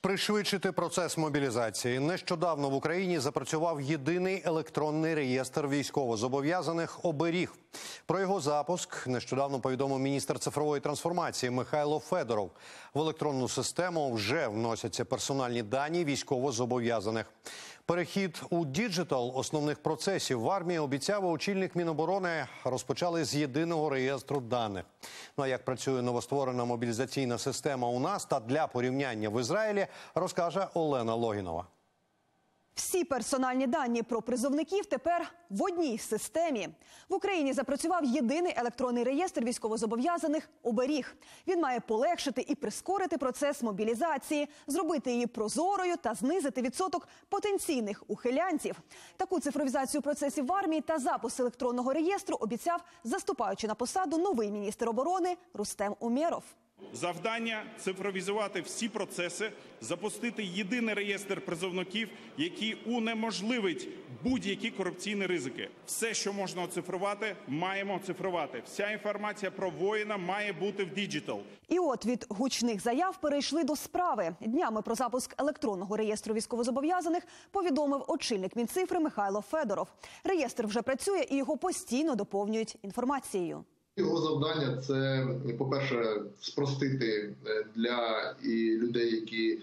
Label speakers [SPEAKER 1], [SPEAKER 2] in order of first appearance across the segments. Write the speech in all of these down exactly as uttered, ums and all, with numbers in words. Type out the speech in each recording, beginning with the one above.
[SPEAKER 1] Пришвидшити процес мобілізації. Нещодавно в Україні запрацював єдиний електронний реєстр військовозобов'язаних «Оберіг». Про його запуск нещодавно повідомив міністр цифрової трансформації Михайло Федоров. В електронну систему вже вносяться персональні дані військовозобов'язаних. Перехід у діджитал основних процесів в армії, обіцяв очільник Міноборони, розпочали з єдиного реєстру даних. Ну а як працює новостворена мобілізаційна система у нас та для порівняння в Ізраїлі, розкаже Олена Логінова.
[SPEAKER 2] Всі персональні дані про призовників тепер в одній системі. В Україні запрацював єдиний електронний реєстр військовозобов'язаних «Оберіг». Він має полегшити і прискорити процес мобілізації, зробити її прозорою та знизити відсоток потенційних ухилянців. Таку цифровізацію процесів в армії та запуск електронного реєстру обіцяв, заступаючи на посаду, новий міністр оборони Рустем Умєров.
[SPEAKER 3] Завдання – цифровізувати всі процеси, запустити єдиний реєстр призовників, який унеможливить будь-які корупційні ризики. Все, що можна оцифрувати, маємо оцифрувати. Вся інформація про воїна має бути в діджитал.
[SPEAKER 2] І от від гучних заяв перейшли до справи. Днями про запуск електронного реєстру військовозобов'язаних повідомив очільник Мінцифри Михайло Федоров. Реєстр вже працює і його постійно доповнюють інформацією.
[SPEAKER 4] Його завдання – це, по-перше, спростити для і людей, які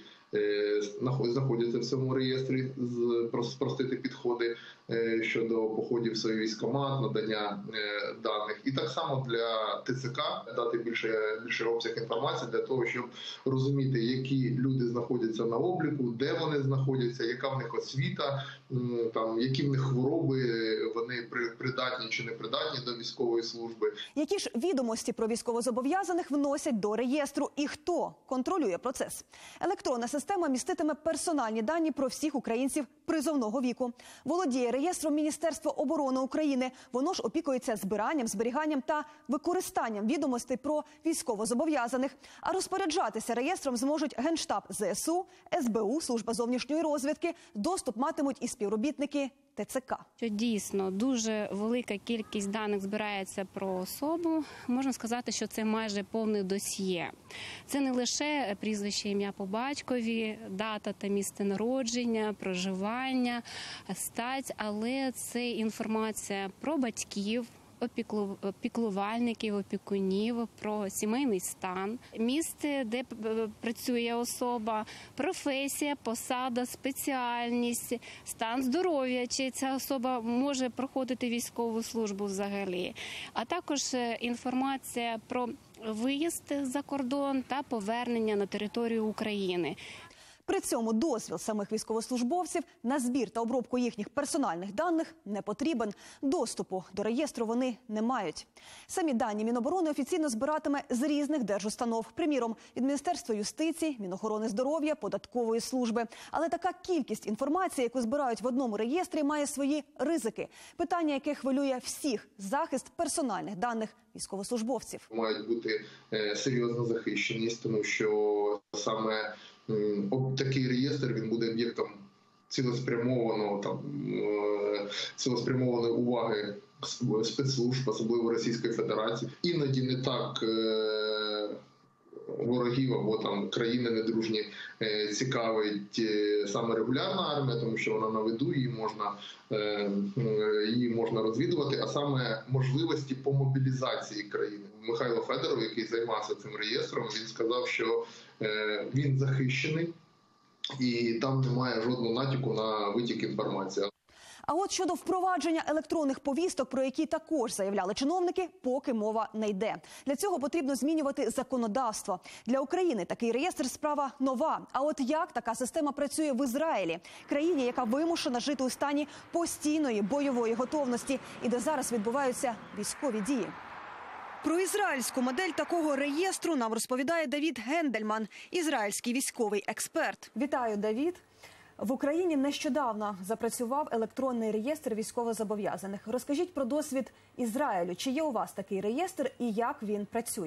[SPEAKER 4] знаходяться в цьому реєстрі, спростити підходи щодо походів в свій військкомат, надання даних. І так само для ТЦК дати більше, більше обсяг інформації для того, щоб розуміти, які люди знаходяться на обліку, де вони знаходяться, яка в них освіта, там, які в них хвороби, вони придатні чи не придатні до військової служби.
[SPEAKER 2] Які ж відомості про військовозобов'язаних вносять до реєстру і хто контролює процес? Електронна система міститиме персональні дані про всіх українців призовного віку. Володіє реєстром Міністерство оборони України. Воно ж опікується збиранням, зберіганням та використанням відомостей про військовозобов'язаних. А розпоряджатися реєстром зможуть Генштаб ЗСУ, СБУ, Служба зовнішньої розвідки. Доступ матимуть і співробітники ТЦК.
[SPEAKER 5] Що дійсно дуже велика кількість даних збирається про особу, можна сказати, що це майже повне досьє. Це не лише прізвище, ім'я по батькові, дата та місце народження, проживання, стать, але це інформація про батьків, піклувальників, опікунів, про сімейний стан, місце, де працює особа, професія, посада, спеціальність, стан здоров'я, чи ця особа може проходити військову службу взагалі, а також інформація про виїзд за кордон та повернення на територію України.
[SPEAKER 2] При цьому дозвіл самих військовослужбовців на збір та обробку їхніх персональних даних не потрібен. Доступу до реєстру вони не мають. Самі дані Міноборони офіційно збиратиме з різних держустанов. Приміром, від Міністерства юстиції, Мінохорони здоров'я, Податкової служби. Але така кількість інформації, яку збирають в одному реєстрі, має свої ризики. Питання, яке хвилює всіх – захист персональних даних військовослужбовців.
[SPEAKER 4] Мають бути серйозна захищеність, тому що саме такий реєстр, він буде об'єктом цілеспрямованого там цілеспрямованої уваги спецслужб, особливо Російської Федерації. Іноді не так ворогів або там країни недружні цікавить саме регулярна армія, тому що вона на виду, її можна, її можна розвідувати, а саме можливості по мобілізації країни. Михайло Федоров, який займався цим реєстром, він сказав, що він захищений і там немає жодного натяку на витік інформації.
[SPEAKER 2] А от щодо впровадження електронних повісток, про які також заявляли чиновники, поки мова не йде. Для цього потрібно змінювати законодавство. Для України такий реєстр – справа нова. А от як така система працює в Ізраїлі? Країні, яка вимушена жити у стані постійної бойової готовності і де зараз відбуваються військові дії. Про ізраїльську модель такого реєстру нам розповідає Давід Гендельман, ізраїльський військовий експерт. Вітаю, Давід. В Україні нещодавно запрацював електронний реєстр військовозобов'язаних. Розкажіть про досвід Ізраїлю. Чи є у вас такий реєстр і як він працює?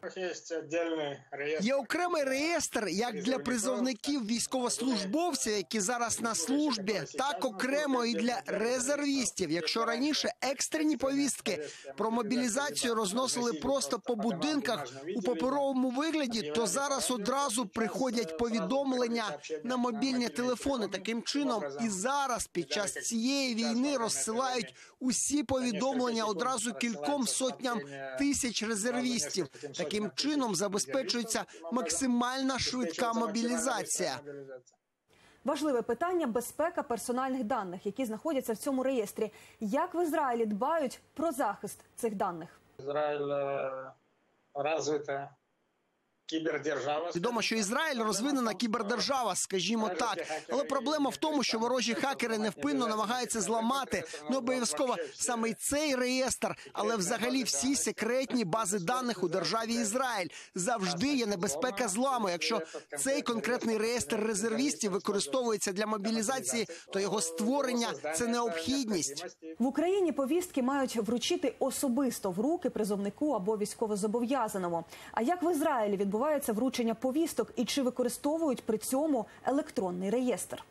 [SPEAKER 6] Є окремий реєстр як для призовників військовослужбовців, які зараз на службі, так окремо і для резервістів. Якщо раніше екстрені повістки про мобілізацію розносили просто по будинках у паперовому вигляді, то зараз одразу приходять повідомлення на мобільні телефони. Таким чином і зараз під час цієї війни розсилають усі повідомлення одразу кільком сотням тисяч резервістів. Таким чином забезпечується максимальна швидка мобілізація.
[SPEAKER 2] Важливе питання – безпека персональних даних, які знаходяться в цьому реєстрі. Як в Ізраїлі дбають про захист цих даних?
[SPEAKER 7] Ізраїль розвита кібердержава.
[SPEAKER 6] Відомо, що Ізраїль розвинена кібердержава, скажімо так. Але проблема в тому, що ворожі хакери невпинно намагаються зламати не обов'язково саме й цей реєстр, але взагалі всі секретні бази даних у державі Ізраїль. Завжди є небезпека зламу. Якщо цей конкретний реєстр резервістів використовується для мобілізації, то його створення – це необхідність.
[SPEAKER 2] В Україні повістки мають вручити особисто в руки призовнику або військовозобов'язаному. А як в Ізраїлі відбувається вручення повісток і чи використовують при цьому електронний реєстр?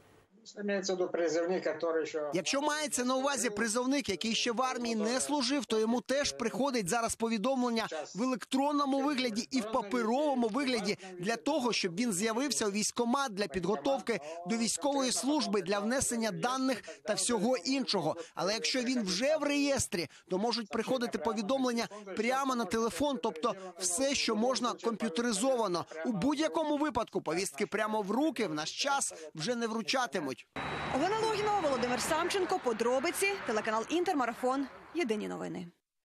[SPEAKER 6] Якщо мається на увазі призовник, який ще в армії не служив, то йому теж приходить зараз повідомлення в електронному вигляді і в паперовому вигляді для того, щоб він з'явився у військкомат для підготовки до військової служби, для внесення даних та всього іншого. Але якщо він вже в реєстрі, то можуть приходити повідомлення прямо на телефон, тобто все, що можна комп'ютеризовано. У будь-якому випадку повістки прямо в руки в наш час вже не вручатимуть.
[SPEAKER 2] Олена Логінова, Володимир Самченко, подробиці, телеканал Інтер, Марафон, Єдині новини.